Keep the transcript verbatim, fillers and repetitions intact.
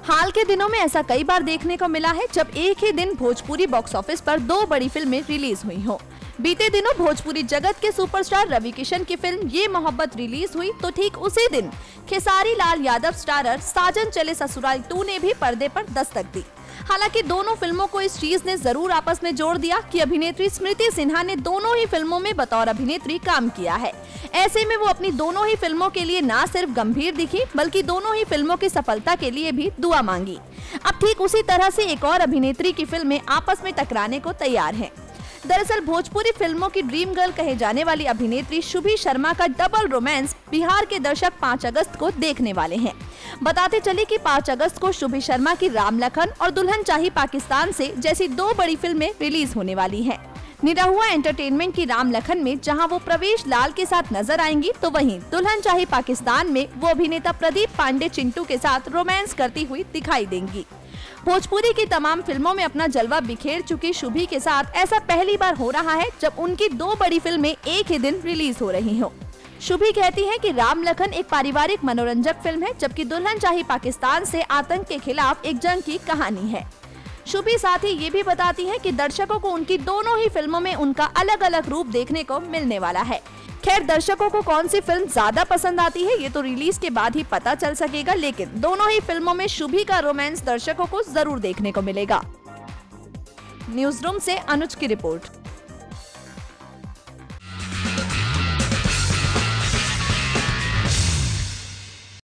हाल के दिनों में ऐसा कई बार देखने को मिला है जब एक ही दिन भोजपुरी बॉक्स ऑफिस पर दो बड़ी फिल्में रिलीज हुई हो। बीते दिनों भोजपुरी जगत के सुपरस्टार रवि किशन की फिल्म ये मोहब्बत रिलीज हुई तो ठीक उसी दिन खेसारी लाल यादव स्टारर साजन चले ससुराल टू ने भी पर्दे पर दस्तक दी। हालांकि दोनों फिल्मों को इस चीज ने जरूर आपस में जोड़ दिया कि अभिनेत्री स्मृति सिन्हा ने दोनों ही फिल्मों में बतौर अभिनेत्री काम किया है। ऐसे में वो अपनी दोनों ही फिल्मों के लिए न सिर्फ गंभीर दिखी बल्कि दोनों ही फिल्मों की सफलता के लिए भी दुआ मांगी। अब ठीक उसी तरह से एक और अभिनेत्री की फिल्में आपस में टकराने को तैयार हैं। दरअसल भोजपुरी फिल्मों की ड्रीम गर्ल कहे जाने वाली अभिनेत्री शुभी शर्मा का डबल रोमांस बिहार के दर्शक पाँच अगस्त को देखने वाले हैं। बताते चले कि पाँच अगस्त को शुभी शर्मा की राम लखन और दुल्हन चाही पाकिस्तान से जैसी दो बड़ी फिल्में रिलीज होने वाली हैं। निरहुआ एंटरटेनमेंट की राम लखन में जहां वो प्रवेश लाल के साथ नजर आएंगी तो वहीं दुल्हन चाही पाकिस्तान में वो अभिनेता प्रदीप पांडे चिंटू के साथ रोमांस करती हुई दिखाई देंगी। भोजपुरी की तमाम फिल्मों में अपना जलवा बिखेर चुकी शुभी के साथ ऐसा पहली बार हो रहा है जब उनकी दो बड़ी फिल्में एक ही दिन रिलीज हो रही हो। शुभी कहती हैं कि राम लखन एक पारिवारिक मनोरंजक फिल्म है जबकि दुल्हन चाही पाकिस्तान से आतंक के खिलाफ एक जंग की कहानी है। शुभी साथ ही ये भी बताती हैं कि दर्शकों को उनकी दोनों ही फिल्मों में उनका अलग अलग रूप देखने को मिलने वाला है। खैर दर्शकों को कौन सी फिल्म ज्यादा पसंद आती है ये तो रिलीज के बाद ही पता चल सकेगा, लेकिन दोनों ही फिल्मों में शुभी का रोमांस दर्शकों को जरूर देखने को मिलेगा। न्यूज रूम से अनुज की रिपोर्ट।